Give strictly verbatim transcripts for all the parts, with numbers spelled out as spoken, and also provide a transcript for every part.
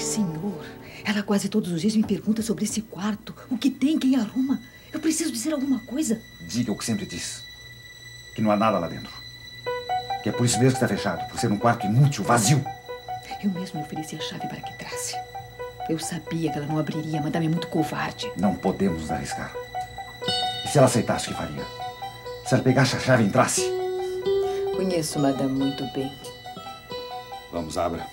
senhor, ela quase todos os dias me pergunta sobre esse quarto. O que tem, quem arruma. Eu preciso dizer alguma coisa. Diga o que sempre diz. Que não há nada lá dentro. Que é por isso mesmo que está fechado. Por ser um quarto inútil, vazio. Eu mesmo lhe ofereci a chave para que entrasse. Eu sabia que ela não abriria. Madame é muito covarde. Não podemos nos arriscar. E se ela aceitasse, o que faria? Se ela pegasse a chave e entrasse? Conheço Madame muito bem. Vamos, abra.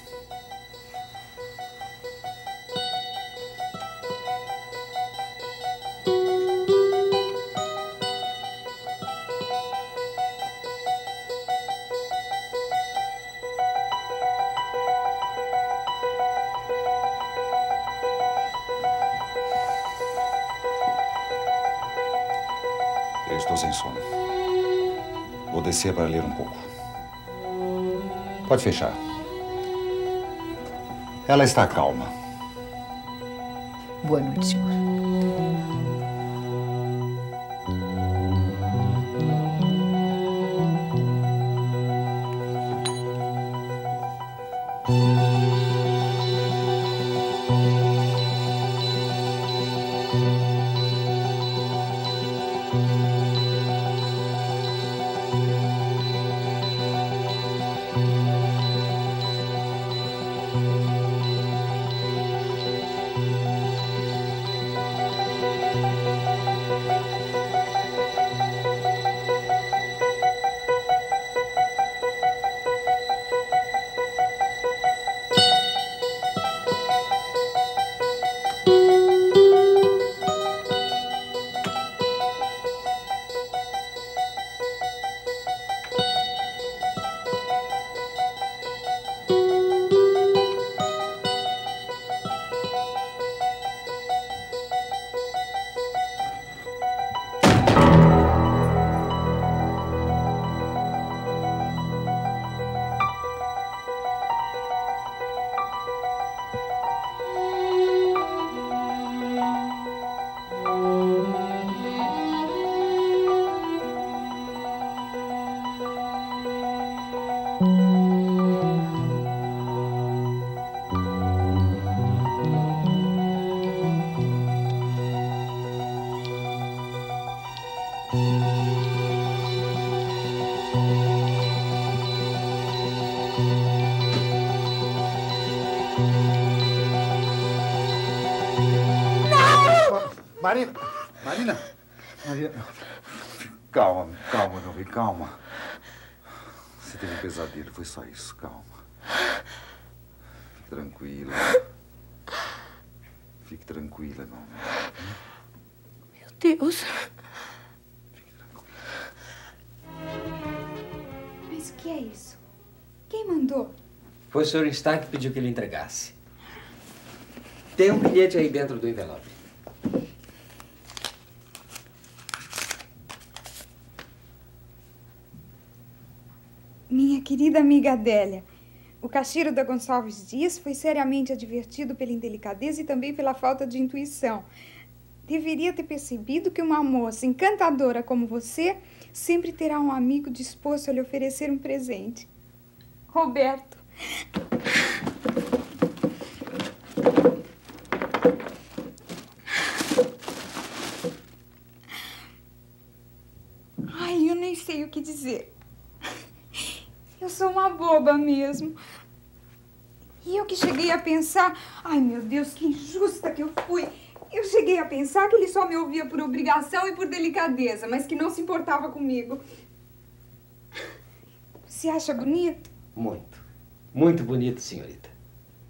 Eu estou sem sono. Vou descer para ler um pouco. Pode fechar. Ela está calma. Boa noite, senhor. Marina! Marina! Marina! Calma, calma, meu bem, calma. Você teve um pesadelo, foi só isso, calma. Fique tranquila. Fique tranquila, meu amor. Meu Deus. Fique tranquila. Mas o que é isso? Quem mandou? Foi o senhor Stein que pediu que ele entregasse. Tem um bilhete aí dentro do envelope. Minha querida amiga Adélia, o caixeiro da Gonçalves Dias foi seriamente advertido pela indelicadeza e também pela falta de intuição. Deveria ter percebido que uma moça encantadora como você sempre terá um amigo disposto a lhe oferecer um presente. Roberto. Ai, eu nem sei o que dizer. Eu sou uma boba mesmo. E eu que cheguei a pensar... Ai, meu Deus, que injusta que eu fui. Eu cheguei a pensar que ele só me ouvia por obrigação e por delicadeza, mas que não se importava comigo. Você acha bonito? Muito. Muito bonito, senhorita.